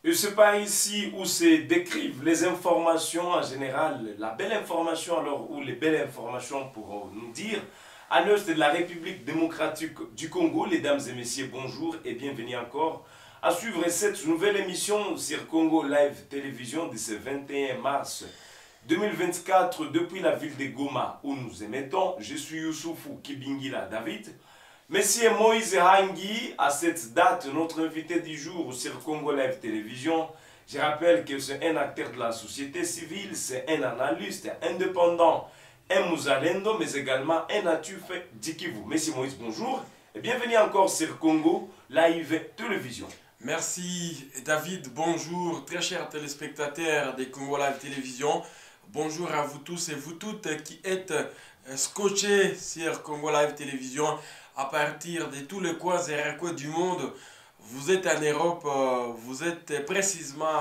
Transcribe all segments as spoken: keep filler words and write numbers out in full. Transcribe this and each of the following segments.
Et c'est pas ici où se décrivent les informations en général, la belle information alors, ou les belles informations pour nous dire. À l'heure de la République démocratique du Congo, mesdames et messieurs, bonjour et bienvenue encore à suivre cette nouvelle émission sur Congo Live Télévision de ce vingt et un mars deux mille vingt-quatre depuis la ville de Goma où nous émettons. Je suis Youssoufou Kibingila David. Monsieur Moïse Hangui, à cette date, notre invité du jour sur Congo Live Télévision. Je rappelle que c'est un acteur de la société civile, c'est un analyste indépendant, un Mouzalendo, mais également un Atuf d'Ikivu. Monsieur Moïse, bonjour et bienvenue encore sur Congo Live Télévision. Merci David, bonjour très chers téléspectateurs de Congo Live Télévision. Bonjour à vous tous et vous toutes qui êtes scotchés sur Congo Live Télévision à partir de tous les coins et recoins du monde. Vous êtes en Europe, vous êtes précisément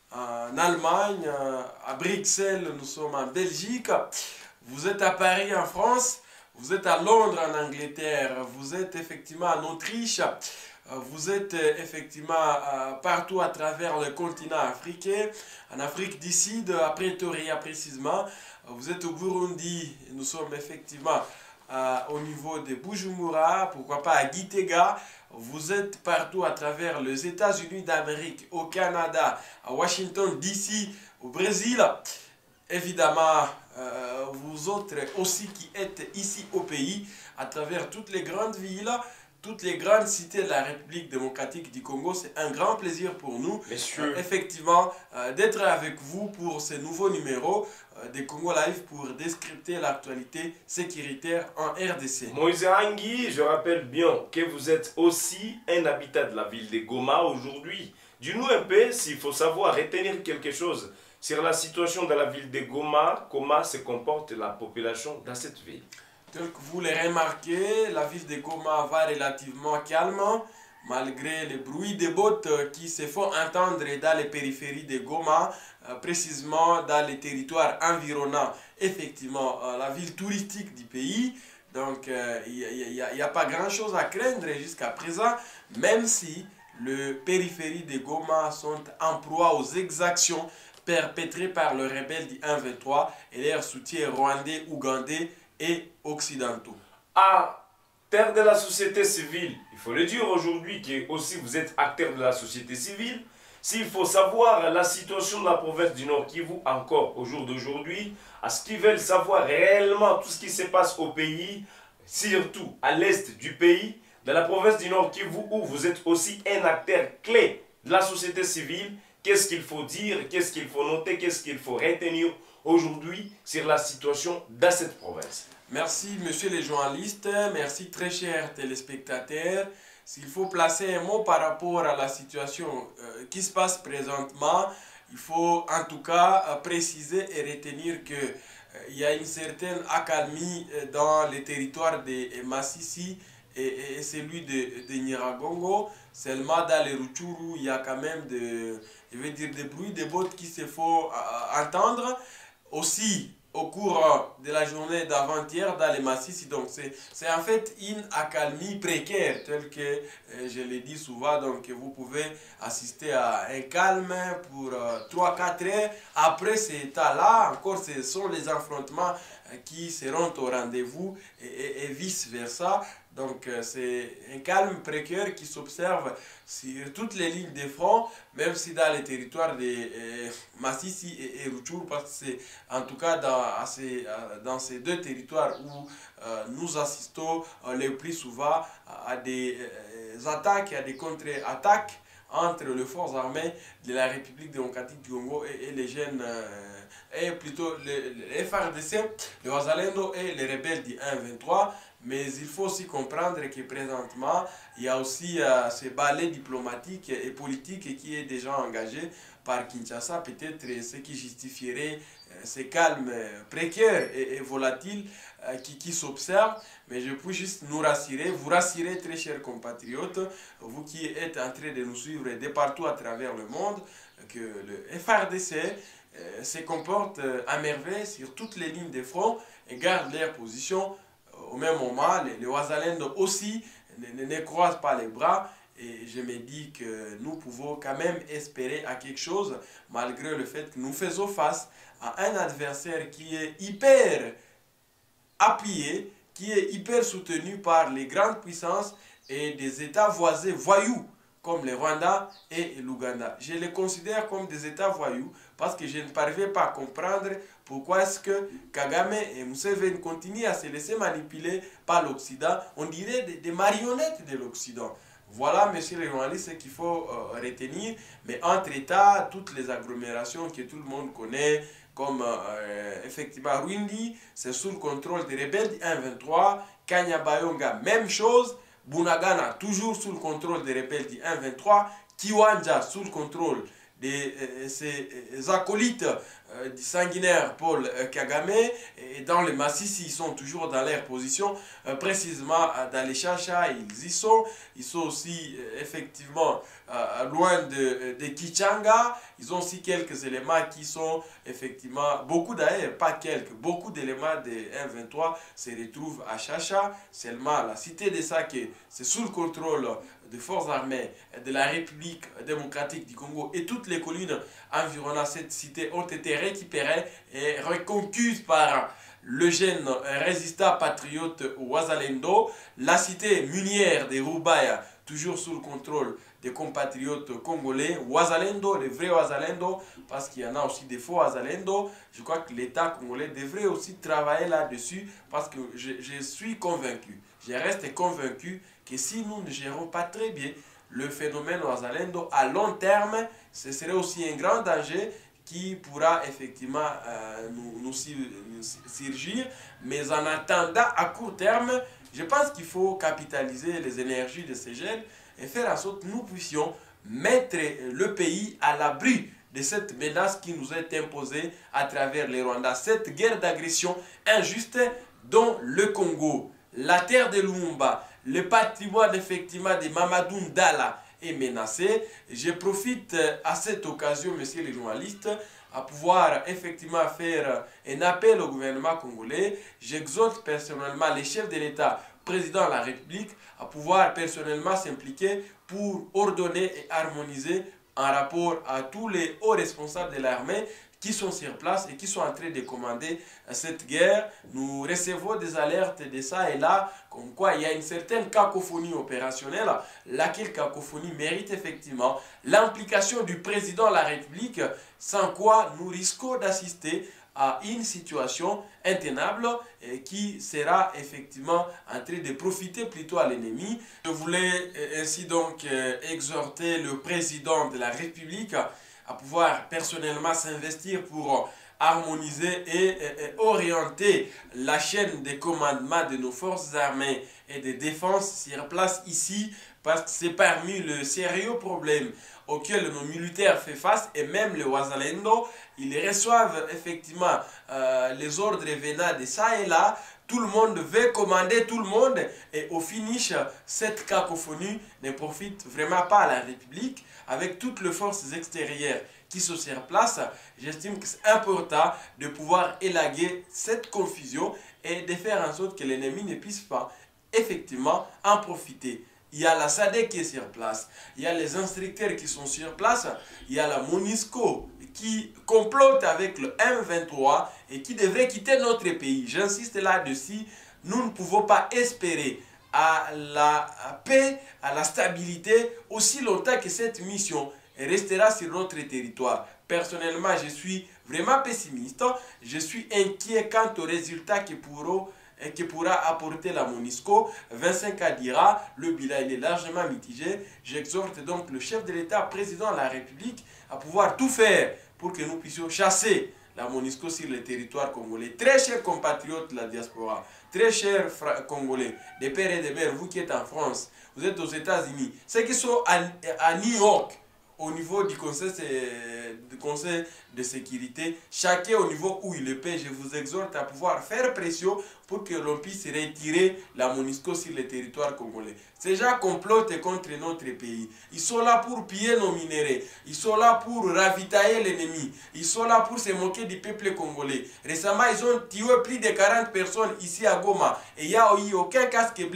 en Allemagne, à Bruxelles, nous sommes en Belgique. Vous êtes à Paris en France, vous êtes à Londres en Angleterre, vous êtes effectivement en Autriche. Vous êtes effectivement partout à travers le continent africain, en Afrique du Sud, à Pretoria précisément. Vous êtes au Burundi, nous sommes effectivement au niveau de Bujumbura, pourquoi pas à Gitega. Vous êtes partout à travers les États-Unis d'Amérique, au Canada, à Washington D C, au Brésil. Évidemment, euh, vous autres aussi qui êtes ici au pays, à travers toutes les grandes villes, toutes les grandes cités de la République démocratique du Congo. C'est un grand plaisir pour nous, Messieurs, euh, effectivement, euh, d'être avec vous pour ce nouveau numéro euh, de Congo Live pour décrypter l'actualité sécuritaire en R D C. Moïse Hangui, je rappelle bien que vous êtes aussi un habitat de la ville de Goma aujourd'hui. Dis-nous un peu s'il faut savoir retenir quelque chose sur la situation de la ville de Goma, comment se comporte la population dans cette ville. Tel que vous le remarquez, la ville de Goma va relativement calme, malgré les bruits des bottes qui se font entendre dans les périphéries de Goma, euh, précisément dans les territoires environnants, effectivement, euh, la ville touristique du pays. Donc, il euh, n'y a, a, a pas grand-chose à craindre jusqu'à présent, même si les périphéries de Goma sont en proie aux exactions perpétrées par le rebelle du un vingt-trois et leurs soutiens rwandais, ougandais et occidentaux. À terre de la société civile, il faut le dire aujourd'hui que aussi vous êtes acteur de la société civile. S'il faut savoir la situation de la province du Nord Kivu encore au jour d'aujourd'hui, à ce qu'ils veulent savoir réellement tout ce qui se passe au pays, surtout à l'est du pays, dans la province du Nord Kivu où vous êtes aussi un acteur clé de la société civile, qu'est-ce qu'il faut dire, qu'est-ce qu'il faut noter, qu'est-ce qu'il faut retenir aujourd'hui sur la situation dans cette province. Merci monsieur les journalistes, merci très chers téléspectateurs. S'il faut placer un mot par rapport à la situation euh, qui se passe présentement, il faut en tout cas euh, préciser et retenir que euh, il y a une certaine accalmie euh, dans les territoires de Masisi et, et celui de, de Nyiragongo. Seulement dans les Rutshuru, il y a quand même de, je veux dire, des bruits de bottes qui se font euh, entendre. Aussi, au cours de la journée d'avant-hier dans les Massissi, donc c'est en fait une accalmie précaire, telle que euh, je l'ai dit souvent, donc vous pouvez assister à un calme pour euh, trois à quatre heures. Après cet état-là, encore ce sont les affrontements euh, qui seront au rendez-vous et, et, et vice-versa. Donc euh, c'est un calme précaire qui s'observe sur toutes les lignes de front, même si dans les territoires de euh, Massissi et, et Rutshuru, parce que c'est en tout cas dans, à ces, dans ces deux territoires où euh, nous assistons euh, le plus souvent à des euh, attaques, à des contre-attaques entre les forces armées de la République démocratique du Congo et, et les jeunes, euh, et plutôt les, les F R D C, les Wazalendo et les rebelles du un vingt-trois. Mais il faut aussi comprendre que présentement, il y a aussi euh, ce balai diplomatique et politique qui est déjà engagé par Kinshasa, peut-être ce qui justifierait euh, ces calmes euh, précaires et, et volatiles euh, qui, qui s'observent. Mais je peux juste nous rassurer, vous rassurer très chers compatriotes, vous qui êtes en train de nous suivre de partout à travers le monde, que le F R D C euh, se comporte euh, à merveille sur toutes les lignes de front et garde leur position. Au même moment, les, les Wazalendo aussi ne, ne, ne croisent pas les bras Et je me dis que nous pouvons quand même espérer à quelque chose, malgré le fait que nous faisons face à un adversaire qui est hyper appuyé, qui est hyper soutenu par les grandes puissances et des États voisins voyous, comme le Rwanda et l'Ouganda. Je les considère comme des États voyous parce que je ne parviens pas à comprendre pourquoi est-ce que Kagame et Museveni continuent à se laisser manipuler par l'Occident. On dirait des, des marionnettes de l'Occident. Voilà, monsieur le journaliste, ce qu'il faut euh, retenir. Mais entre États, toutes les agglomérations que tout le monde connaît, comme euh, effectivement Rwindi, c'est sous le contrôle des rebelles du un vingt-trois. Kanyabayonga, même chose. Bunagana, toujours sous le contrôle des rebelles du un vingt-trois. Kiwanja, sous le contrôle de euh, ces euh, acolytes euh, du sanguinaire Paul euh, Kagame. Et dans le Massissi, ils sont toujours dans leur position. Euh, précisément euh, dans les Chacha, ils y sont. Ils sont aussi euh, effectivement euh, loin de, de Kichanga. Ils ont aussi quelques éléments qui sont effectivement, beaucoup d'ailleurs, pas quelques, beaucoup d'éléments de un vingt-trois se retrouvent à Chacha. Seulement la cité de Sake, c'est sous le contrôle des forces armées de la République démocratique du Congo, et toutes les collines environnant cette cité ont été récupérées et reconquises par le jeune résistant patriote Wazalendo. La cité minière de Rubaya, toujours sous le contrôle des compatriotes congolais. Wazalendo, les vrais Wazalendo, parce qu'il y en a aussi des faux Wazalendo. Je crois que l'État congolais devrait aussi travailler là-dessus, parce que je, je suis convaincu, je reste convaincu que si nous ne gérons pas très bien le phénomène Wazalendo à long terme, ce serait aussi un grand danger qui pourra effectivement euh, nous, nous, nous surgir. Mais en attendant, à court terme, je pense qu'il faut capitaliser les énergies de ces jeunes et faire en sorte que nous puissions mettre le pays à l'abri de cette menace qui nous est imposée à travers les Rwandais. Cette guerre d'agression injuste dont le Congo, la terre de Lumumba, le patrimoine effectivement de Mamadou Ndala est menacé. Je profite à cette occasion, messieurs les journalistes, à pouvoir effectivement faire un appel au gouvernement congolais. J'exhorte personnellement les chefs de l'État, président de la République, à pouvoir personnellement s'impliquer pour ordonner et harmoniser en rapport à tous les hauts responsables de l'armée qui sont sur place et qui sont en train de commander cette guerre. Nous recevons des alertes de ça et là, comme quoi il y a une certaine cacophonie opérationnelle, laquelle cacophonie mérite effectivement l'implication du président de la République, sans quoi nous risquons d'assister à une situation intenable et qui sera effectivement en train de profiter plutôt à l'ennemi. Je voulais ainsi donc exhorter le président de la République à pouvoir personnellement s'investir pour harmoniser et, et, et orienter la chaîne de commandement de nos forces armées et de défense sur place ici, parce que c'est parmi le sérieux problème auquel nos militaires font face, et même les Wazalendo, ils reçoivent effectivement euh, les ordres venant de ça et là. Tout le monde veut commander tout le monde et au finish, cette cacophonie ne profite vraiment pas à la République. Avec toutes les forces extérieures qui sont sur place, j'estime que c'est important de pouvoir élaguer cette confusion et de faire en sorte que l'ennemi ne puisse pas effectivement en profiter. Il y a la S A D C qui est sur place, il y a les instructeurs qui sont sur place, il y a la MONUSCO qui complote avec le M vingt-trois et qui devrait quitter notre pays. J'insiste là-dessus, nous ne pouvons pas espérer à la paix, à la stabilité, aussi longtemps que cette mission restera sur notre territoire. Personnellement, je suis vraiment pessimiste, je suis inquiet quant aux résultats que pourront et qui pourra apporter la MONUSCO. vingt-cinq ans dira, le bilan il est largement mitigé. J'exhorte donc le chef de l'État, président de la République, à pouvoir tout faire pour que nous puissions chasser la MONUSCO sur le territoire congolais. Très chers compatriotes de la diaspora, très chers Congolais, des pères et des mères, vous qui êtes en France, vous êtes aux États-Unis, ceux qui sont à, à New York, au niveau du conseil, du conseil de sécurité, chacun au niveau où il le paie, je vous exhorte à pouvoir faire pression pour que l'on puisse retirer la MONUSCO sur le territoire congolais. Ces gens complotent contre notre pays. Ils sont là pour piller nos minéraux. Ils sont là pour ravitailler l'ennemi. Ils sont là pour se moquer du peuple congolais. Récemment, ils ont tué plus de quarante personnes ici à Goma. Et il n'y a eu aucun casque bleu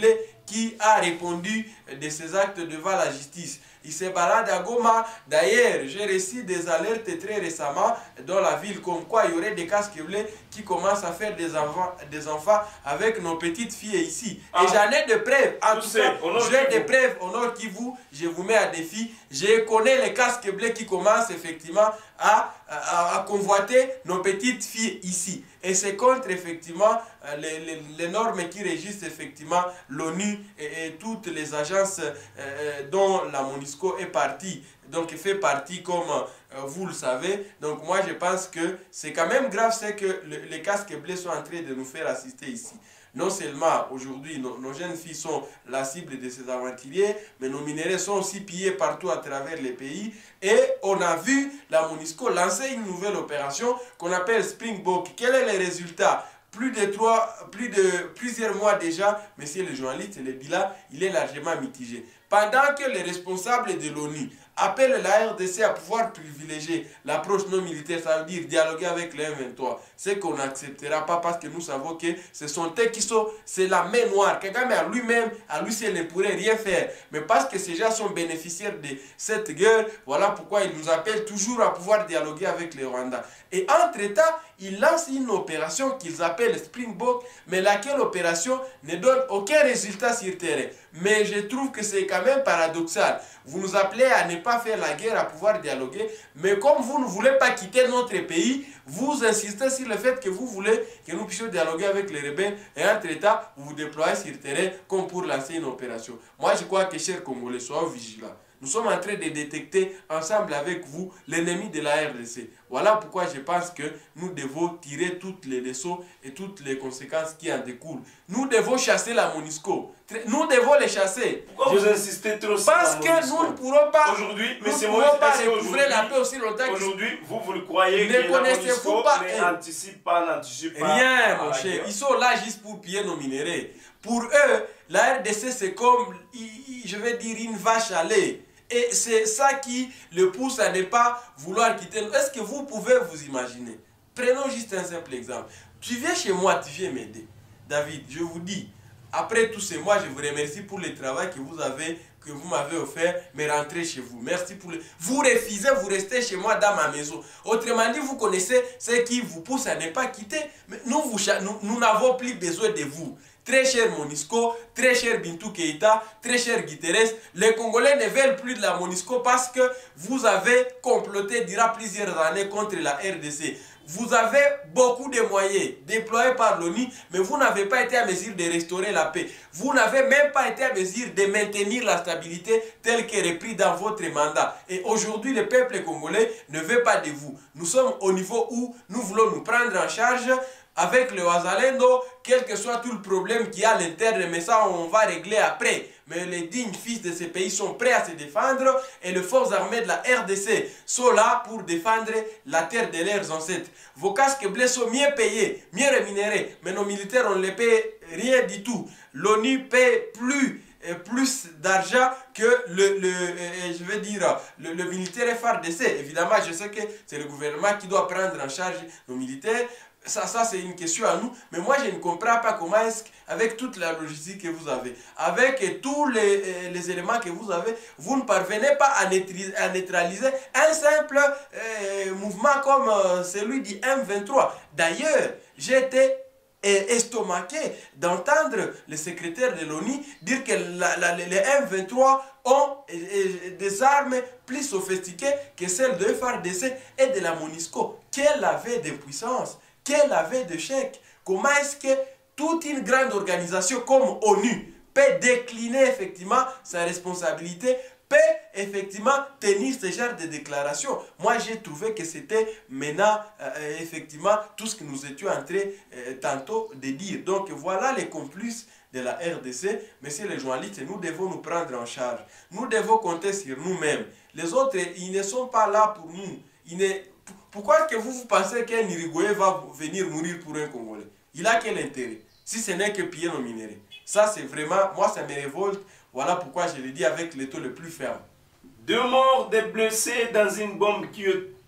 qui a répondu de ces actes devant la justice. Il se balade à Goma. D'ailleurs, j'ai reçu des alertes très récemment dans la ville comme quoi il y aurait des casques bleus qui commencent à faire des enfants, des enfants avec nos petites filles ici. Ah. Et j'en ai des preuves. En tout cas, j'ai des preuves au Nord Kivu. Je vous mets à défi. Je connais les casques bleus qui commencent effectivement à, à, à convoiter nos petites filles ici. Et c'est contre effectivement les, les, les normes qui régissent effectivement l'ONU et, et toutes les agences euh, dont la MONUSCO est partie, donc fait partie comme euh, vous le savez. Donc moi je pense que c'est quand même grave, c'est que le, les casques bleus sont en train de nous faire assister ici. Non seulement aujourd'hui nos, nos jeunes filles sont la cible de ces aventuriers, mais nos minéraux sont aussi pillés partout à travers les pays. Et on a vu la MONUSCO lancer une nouvelle opération qu'on appelle Springbok. Quel est le résultat? Plus de, trois, plus de plusieurs mois déjà, messieurs les journalistes, le bilan il est largement mitigé. Pendant que les responsables de l'ONU appellent la R D C à pouvoir privilégier l'approche non militaire, ça veut dire dialoguer avec le M vingt-trois, c'est qu'on n'acceptera pas parce que nous savons que ce sont eux qui sont, c'est la main noire. Kagame à lui-même, à lui seul ne pourrait rien faire. Mais parce que ces gens sont bénéficiaires de cette guerre, voilà pourquoi ils nous appellent toujours à pouvoir dialoguer avec le Rwanda. Et entre-temps, ils lancent une opération qu'ils appellent Springbok, mais laquelle opération ne donne aucun résultat sur terrain. Mais je trouve que c'est quand même paradoxal. Vous nous appelez à ne pas faire la guerre, à pouvoir dialoguer, mais comme vous ne voulez pas quitter notre pays, vous insistez sur le fait que vous voulez que nous puissions dialoguer avec les rebelles, et entre-temps, vous vous déployez sur terrain comme pour lancer une opération. Moi, je crois que, chers Congolais, soyez vigilants. Nous sommes en train de détecter ensemble avec vous l'ennemi de la R D C. Voilà pourquoi je pense que nous devons tirer toutes les leçons et toutes les conséquences qui en découlent. Nous devons chasser la MONUSCO. Nous devons les chasser. Pourquoi je... vous insistez trop sur Parce que nous ne pourrons pas, aujourd'hui, nous ne pourrons pas recouvrer la paix aussi longtemps. Aujourd'hui, vous, vous le croyez que la MONUSCO n'anticipe pas, n'anticipe pas. Rien, mon cher. Ils sont là juste pour piller nos minéraux. Pour eux, la R D C, c'est comme, je vais dire, une vache à lait. Et c'est ça qui le pousse à ne pas vouloir quitter. Est-ce que vous pouvez vous imaginer? Prenons juste un simple exemple. Tu viens chez moi, tu viens m'aider. David, je vous dis, après tous ces mois, je vous remercie pour le travail que vous avez, que vous m'avez offert, mais rentrez chez vous. Merci pour le... Vous refusez, vous restez chez moi dans ma maison. Autrement dit, vous connaissez ce qui vous pousse à ne pas quitter. Mais nous, vous, nous, nous n'avons plus besoin de vous. Très cher MONUSCO, très cher Bintou Keïta, très cher Guterres, les Congolais ne veulent plus de la MONUSCO parce que vous avez comploté durant plusieurs années contre la R D C. Vous avez beaucoup de moyens déployés par l'ONU, mais vous n'avez pas été à mesure de restaurer la paix. Vous n'avez même pas été à mesure de maintenir la stabilité telle qu'elle est reprise dans votre mandat. Et aujourd'hui, le peuple congolais ne veut pas de vous. Nous sommes au niveau où nous voulons nous prendre en charge avec le Wazalendo, quel que soit tout le problème qu'il y a à l'interne, mais ça on va régler après. Mais les dignes fils de ces pays sont prêts à se défendre et les forces armées de la R D C sont là pour défendre la terre de leurs ancêtres. Vos casques bleus sont mieux payés, mieux rémunérés, mais nos militaires on ne les paie rien du tout. L'ONU paie plus plus d'argent que le, le euh, je veux dire, le, le militaire F A R D C. Évidemment, je sais que c'est le gouvernement qui doit prendre en charge nos militaires. Ça, ça c'est une question à nous. Mais moi, je ne comprends pas comment est-ce qu'avec toute la logistique que vous avez, avec tous les, les éléments que vous avez, vous ne parvenez pas à neutraliser, à neutraliser un simple euh, mouvement comme euh, celui du M vingt-trois. D'ailleurs, j'ai été estomaqué d'entendre le secrétaire de l'ONU dire que la, la, les M vingt-trois ont des armes plus sophistiquées que celles de F A R D C et de la MONUSCO. Quelle avait de puissance, quelle avait de chèque. Comment est-ce que toute une grande organisation comme ONU peut décliner effectivement sa responsabilité, peut effectivement tenir ce genre de déclaration? Moi, j'ai trouvé que c'était maintenant, euh, effectivement, tout ce que nous étions en train euh, tantôt de dire. Donc, voilà les complices de la R D C. Messieurs les journalistes, nous devons nous prendre en charge. Nous devons compter sur nous-mêmes. Les autres, ils ne sont pas là pour nous. Ils ne... Pourquoi est-ce que vous, vous pensez qu'un Uruguayen va venir mourir pour un Congolais? Il a quel intérêt? Si ce n'est que piller nos minéraux. Ça, c'est vraiment... Moi, ça me révolte. Voilà pourquoi je le dis avec le taux le plus ferme. Deux morts, des blessés dans une bombe qui,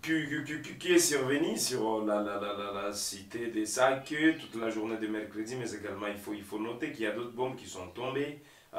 qui, qui, qui, qui est survenu sur la, la, la, la, la cité des Sacs toute la journée de mercredi, mais également il faut, il faut noter qu'il y a d'autres bombes qui sont tombées.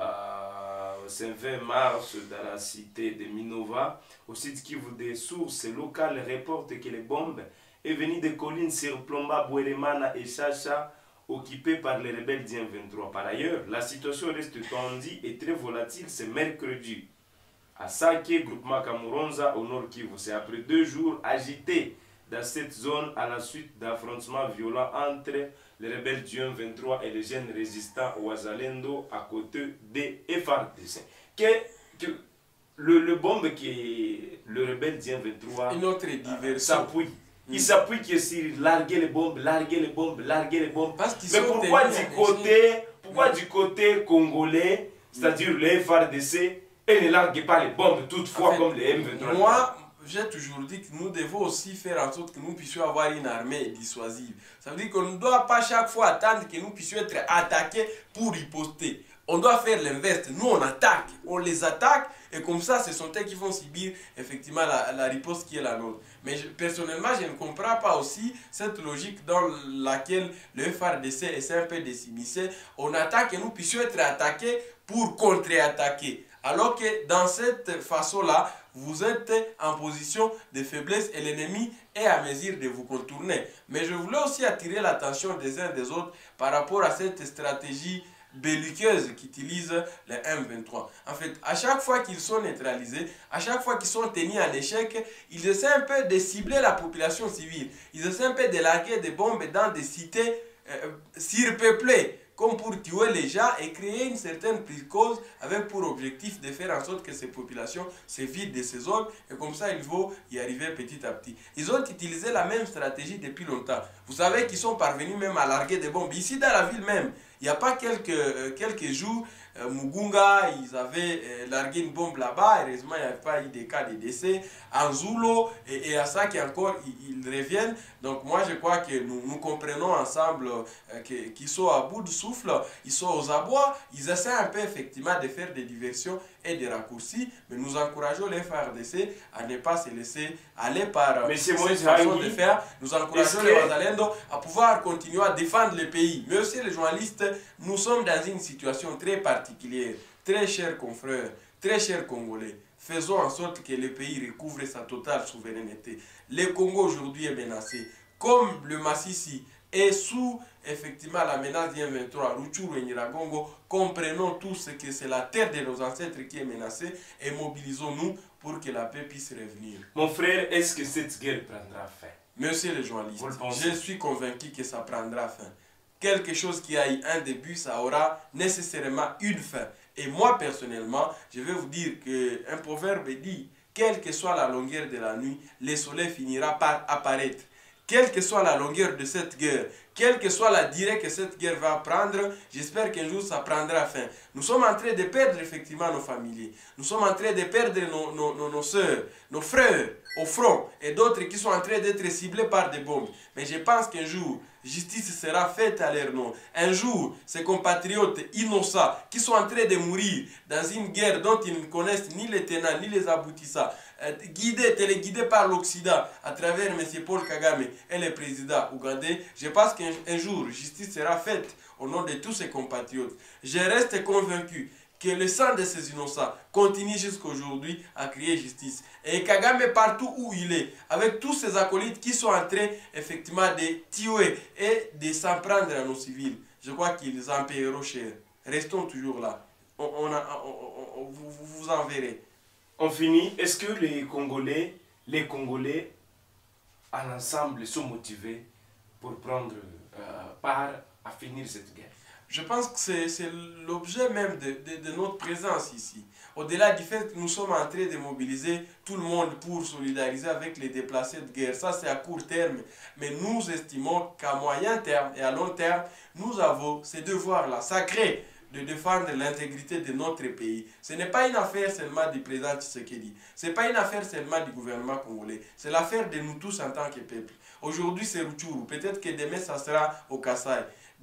Euh, c'est vingt mars dans la cité de Minova. Au site Kivu, des sources locales reportent que les bombes est venues des collines sur Plomba, Bouelemana et Chacha, occupées par les rebelles du M vingt-trois. Par ailleurs, la situation reste tendue et très volatile ce mercredi. À Sake, groupement Kamuronza, au nord Kivu. C'est après deux jours agités dans cette zone à la suite d'affrontements violents entre les rebelles du M vingt-trois et les jeunes résistants Ouazalendo à côté des F R D C. Que, que, le, le bombe qui est le rebelle du M vingt-trois euh, s'appuie. Il s'appuie que sur larguer les bombes, larguer les bombes, larguer les bombes. Mais pourquoi du côté, pourquoi du côté congolais, c'est-à-dire le F R D C, et ne largue pas les bombes toutefois en fait, comme les M vingt-trois? Moi, j'ai toujours dit que nous devons aussi faire en sorte que nous puissions avoir une armée dissuasive. Ça veut dire qu'on ne doit pas chaque fois attendre que nous puissions être attaqués pour riposter. On doit faire l'inverse. Nous, on attaque, on les attaque, et comme ça, ce sont eux qui vont subir effectivement la, la riposte qui est la nôtre. Mais je, personnellement, je ne comprends pas aussi cette logique dans laquelle le F R D C essaie un peu de s'immiscer. On attaque et nous puissions être attaqués pour contre-attaquer. Alors que dans cette façon-là, vous êtes en position de faiblesse et l'ennemi est à mesure de vous contourner. Mais je voulais aussi attirer l'attention des uns des autres par rapport à cette stratégie belliqueuse qu'utilise les M vingt-trois. En fait, à chaque fois qu'ils sont neutralisés, à chaque fois qu'ils sont tenus en échec, ils essaient un peu de cibler la population civile. Ils essaient un peu de larguer des bombes dans des cités euh, surpeuplées, comme pour tuer les gens et créer une certaine psychose avec pour objectif de faire en sorte que ces populations se vident de ces zones et comme ça ils vont y arriver petit à petit. Ils ont utilisé la même stratégie depuis longtemps. Vous savez qu'ils sont parvenus même à larguer des bombes ici dans la ville même. Il n'y a pas quelques, euh, quelques jours, euh, Mugunga, ils avaient euh, largué une bombe là-bas. Heureusement, il n'y avait pas eu de cas de décès. En Zulo et, et à ça qui encore, ils, ils reviennent. Donc moi, je crois que nous, nous comprenons ensemble euh, qu'ils qu sont à bout de souffle, ils sont aux abois. Ils essaient un peu effectivement de faire des diversions et des raccourcis. Mais nous encourageons les F R D C à ne pas se laisser aller par mais cette façon de faire. Nous encourageons les Ouazalendo à pouvoir continuer à défendre le pays. Mais aussi les journalistes, nous sommes dans une situation très particulière. Très chers confrères, très chers Congolais, faisons en sorte que le pays recouvre sa totale souveraineté. Le Congo aujourd'hui est menacé. Comme le Massissi est sous effectivement la menace du M vingt-trois, Rutshuru et Nyiragongo, comprenons tous que c'est la terre de nos ancêtres qui est menacée et mobilisons-nous pour que la paix puisse revenir. Mon frère, est-ce que cette guerre prendra fin? Monsieur le journaliste, je suis convaincu que ça prendra fin. Quelque chose qui a eu un début, ça aura nécessairement une fin. Et moi, personnellement, je vais vous dire qu'un proverbe dit, quelle que soit la longueur de la nuit, le soleil finira par apparaître. Quelle que soit la longueur de cette guerre, quelle que soit la durée que cette guerre va prendre, j'espère qu'un jour ça prendra fin. Nous sommes en train de perdre effectivement nos familiers. Nous sommes en train de perdre nos, nos, nos, nos soeurs, nos frères au front et d'autres qui sont en train d'être ciblés par des bombes. Mais je pense qu'un jour, justice sera faite à leur nom. Un jour, ces compatriotes innocents qui sont en train de mourir dans une guerre dont ils ne connaissent ni les tenants ni les aboutissants, guidés, téléguidés par l'Occident à travers M. Paul Kagame et le président ougandais, je pense qu'un jour, justice sera faite au nom de tous ces compatriotes. Je reste convaincu que le sang de ces innocents continue jusqu'à aujourd'hui à crier justice. Et Kagame, partout où il est, avec tous ses acolytes qui sont en train effectivement de tuer et de s'en prendre à nos civils, je crois qu'ils en paieront cher. Restons toujours là. On, on a, on, on, vous, vous en verrez. On finit. Est-ce que les Congolais, les Congolais, en ensemble, sont motivés pour prendre euh, part à finir cette guerre? Je pense que c'est l'objet même de, de, de notre présence ici. Au-delà du fait que nous sommes en train de mobiliser tout le monde pour solidariser avec les déplacés de guerre, ça c'est à court terme. Mais nous estimons qu'à moyen terme et à long terme, nous avons ces devoirs-là sacrés de défendre l'intégrité de notre pays. Ce n'est pas une affaire seulement du président Tshisekedi. Ce n'est pas une affaire seulement du gouvernement congolais. C'est l'affaire de nous tous en tant que peuple. Aujourd'hui c'est Rutshuru. Peut-être que demain ça sera au Kasaï.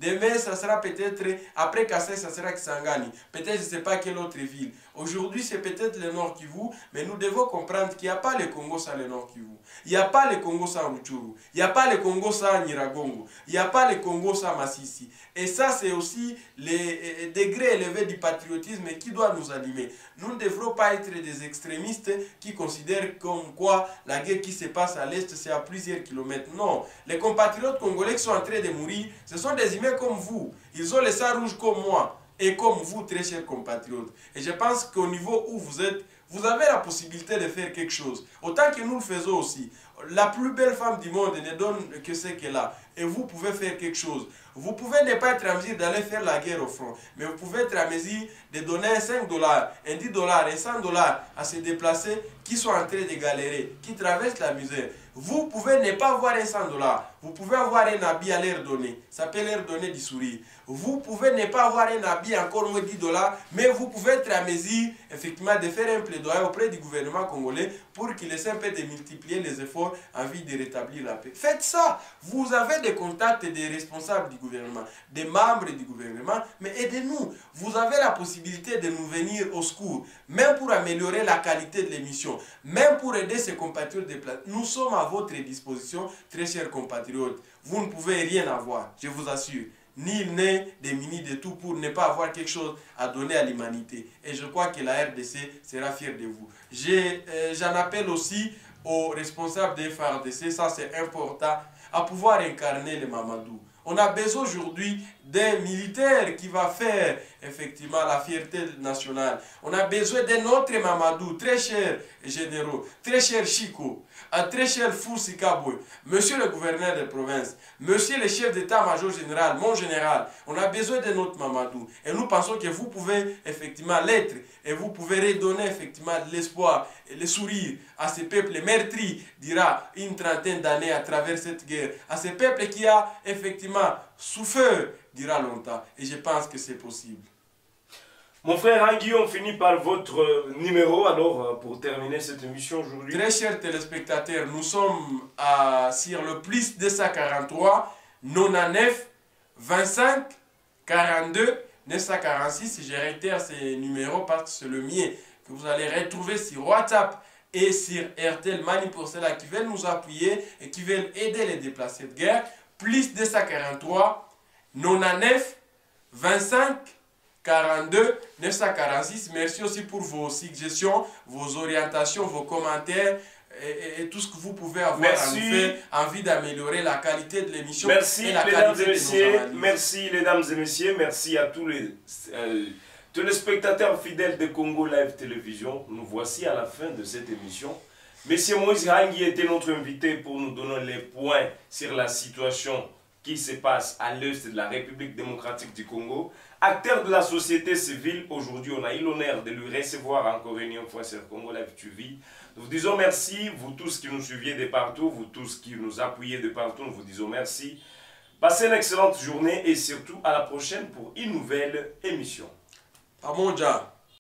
Demain, ça sera peut-être, après Kassai, ça sera Kisangani. Peut-être, je ne sais pas quelle autre ville. Aujourd'hui, c'est peut-être le Nord Kivu, mais nous devons comprendre qu'il n'y a pas le Congo sans le Nord Kivu. Il n'y a pas le Congo sans Rutshuru. Il n'y a pas le Congo sans Nyiragongo. Il n'y a pas le Congo sans Massissi. Et ça, c'est aussi les degrés élevés du patriotisme qui doit nous animer. Nous ne devrons pas être des extrémistes qui considèrent comme quoi la guerre qui se passe à l'Est, c'est à plusieurs kilomètres. Non. Les compatriotes congolais qui sont en train de mourir, ce sont des humains comme vous. Ils ont le sang rouge comme moi. Et comme vous, très chers compatriotes. Et je pense qu'au niveau où vous êtes, vous avez la possibilité de faire quelque chose. Autant que nous le faisons aussi. La plus belle femme du monde ne donne que ce qu'elle a. Et vous pouvez faire quelque chose. Vous pouvez ne pas être en mesure d'aller faire la guerre au front. Mais vous pouvez être en mesure de donner cinq dollars, un dix dollars et cent dollars à ces déplacés qui sont en train de galérer, qui traversent la misère. Vous pouvez ne pas avoir un cent dollars. Vous pouvez avoir un habit à leur donner. Ça peut leur donner du sourire. Vous pouvez ne pas avoir un habit encore moins dix dollars, mais vous pouvez être en mesure, effectivement, de faire un plaidoyer auprès du gouvernement congolais pour qu'il essaie un peu de multiplier les efforts en vue de rétablir la paix. Faites ça. Vous avez des contacts des responsables du gouvernement, des membres du gouvernement, mais aidez-nous. Vous avez la possibilité de nous venir au secours, même pour améliorer la qualité de l'émission, même pour aider ces compatriotes déplacés. Nous sommes à votre disposition, très chers compatriotes. Vous ne pouvez rien avoir, je vous assure. Ni né des mini de tout pour ne pas avoir quelque chose à donner à l'humanité. Et je crois que la R D C sera fière de vous. J'en euh, appelle aussi aux responsables des F A R D C, ça c'est important, à pouvoir incarner le Mamadou. On a besoin aujourd'hui d'un militaire qui va faire effectivement la fierté nationale. On a besoin d'un autre Mamadou, très cher généraux, très cher Chico, très cher Foussi Kaboué, monsieur le gouverneur de province, monsieur le chef d'état-major général, mon général. On a besoin d'un autre Mamadou. Et nous pensons que vous pouvez effectivement l'être et vous pouvez redonner effectivement de l'espoir et le sourire à ce peuple meurtri, dira une trentaine d'années à travers cette guerre, à ce peuple qui a effectivement souffert, dira longtemps. Et je pense que c'est possible. Mon frère Angui, on finit par votre numéro alors pour terminer cette émission aujourd'hui. Très chers téléspectateurs, nous sommes à, sur le plus deux cent quarante-trois, quatre-vingt-neuf, vingt-cinq, quarante-deux, neuf cent quarante-six. Je réitère ces numéros parce que c'est le mien que vous allez retrouver sur WhatsApp et sur R T L Mani pour ceux-là qui veulent nous appuyer et qui veulent aider les déplacés de guerre. Plus deux cent quarante-trois, quatre-vingt-neuf, vingt-cinq, quarante-deux, neuf cent quarante-six. Merci aussi pour vos suggestions, vos orientations, vos commentaires et, et, et tout ce que vous pouvez avoir merci. à nous faire, envie d'améliorer la qualité de l'émission. Merci et la mesdames qualité et messieurs, de nos merci mesdames et messieurs, merci à tous les euh, téléspectateurs fidèles de Congo Live Télévision. Nous voici à la fin de cette émission. Monsieur Moïse Hangui était notre invité pour nous donner les points sur la situation qui se passe à l'est de la République démocratique du Congo. Acteur de la société civile, aujourd'hui on a eu l'honneur de lui recevoir encore une fois sur Congo Live T V. Nous vous disons merci, vous tous qui nous suiviez de partout, vous tous qui nous appuyez de partout, nous vous disons merci. Passez une excellente journée et surtout à la prochaine pour une nouvelle émission. Amonja.